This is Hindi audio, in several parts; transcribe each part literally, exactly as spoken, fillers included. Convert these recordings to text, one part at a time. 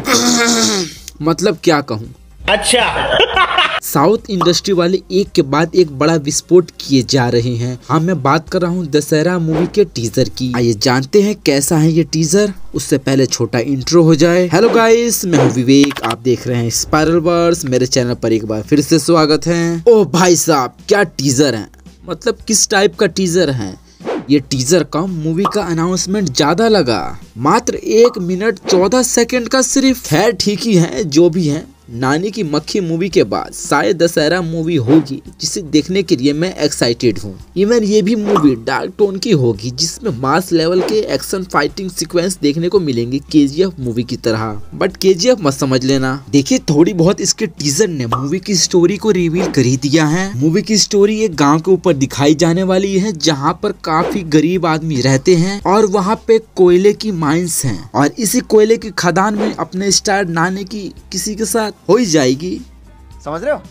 मतलब क्या कहूँ। अच्छा साउथ इंडस्ट्री वाले एक के बाद एक बड़ा विस्फोट किए जा रहे हैं। हाँ, मैं बात कर रहा हूँ दशहरा मूवी के टीजर की। आइए जानते हैं कैसा है ये टीजर। उससे पहले छोटा इंट्रो हो जाए। हेलो गाइस, मैं हूँ विवेक, आप देख रहे हैं स्पाइरल वर्स। मेरे चैनल पर एक बार फिर से स्वागत है। ओह भाई साहब, क्या टीजर है, मतलब किस टाइप का टीजर है। ये टीजर कम, मूवी का अनाउंसमेंट ज्यादा लगा। मात्र एक मिनट चौदह सेकंड का सिर्फ। खैर ठीक ही है, जो भी है। नानी की मक्खी मूवी के बाद शायद दशहरा मूवी होगी जिसे देखने के लिए मैं एक्साइटेड हूँ। इवन ये भी मूवी डार्क टोन की होगी जिसमें मास लेवल के एक्शन फाइटिंग सीक्वेंस देखने को मिलेंगे केजीएफ मूवी की तरह। बट केजीएफ मत समझ लेना। देखिए, थोड़ी बहुत इसके टीजर ने मूवी की स्टोरी को रिवील कर ही दिया है। मूवी की स्टोरी एक गाँव के ऊपर दिखाई जाने वाली है जहाँ पर काफी गरीब आदमी रहते हैं और वहाँ पे कोयले की माइंस है और इसी कोयले की खदान में अपने स्टार नानी की किसी के साथ हो ही जाएगी। समझ रहे हो?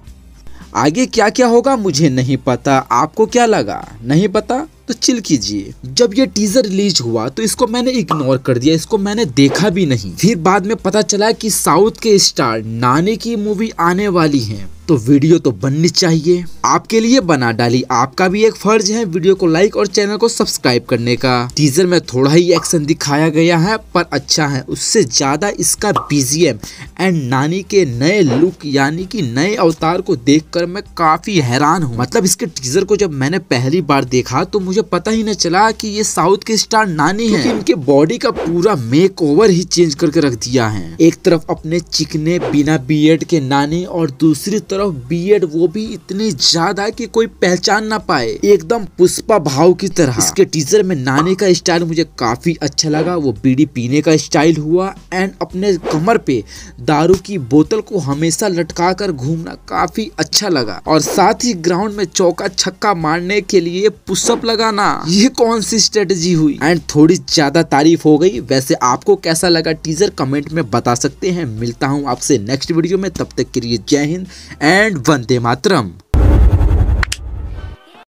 आगे क्या क्या होगा मुझे नहीं पता। आपको क्या लगा? नहीं पता तो चिल कीजिए। जब ये टीजर रिलीज हुआ तो इसको मैंने इग्नोर कर दिया, इसको मैंने देखा भी नहीं। फिर बाद में पता चला कि साउथ के स्टार नानी की मूवी आने वाली है, तो वीडियो तो बननी चाहिए। आपके लिए बना डाली। आपका भी एक फर्ज है वीडियो को लाइक और चैनल को सब्सक्राइब करने का। टीजर में थोड़ा ही एक्शन दिखाया गया है पर अच्छा है। उससे ज्यादा इसका बीजीएम एंड नानी के नए लुक यानी कि नए अवतार को देखकर मैं काफी हैरान हूँ। मतलब इसके टीजर को जब मैंने पहली बार देखा तो मुझे पता ही न चला कि ये साउथ के स्टार नानी है। इनके बॉडी का पूरा मेक ओवर ही चेंज करके रख दिया है। एक तरफ अपने चिकने बिना बियर्ड के नानी और दूसरी तरफ बियर्ड, वो भी इतनी ज्यादा कि कोई पहचान ना पाए, एकदम पुष्पा भाव की तरह। इसके टीजर में नानी का स्टाइल मुझे काफी अच्छा लगा। वो बीड़ी पीने का स्टाइल हुआ एंड अपने कमर पे दारू की बोतल को हमेशा लटका कर घूमना काफी अच्छा लगा। और साथ ही ग्राउंड में चौका छक्का मारने के लिए पुशअप लगाना, ये कौन सी स्ट्रेटजी हुई। एंड थोड़ी ज्यादा तारीफ हो गई। वैसे आपको कैसा लगा टीजर कमेंट में बता सकते हैं। मिलता हूँ आपसे नेक्स्ट वीडियो में, तब तक के लिए जय हिंद एंड वंदे मातरम।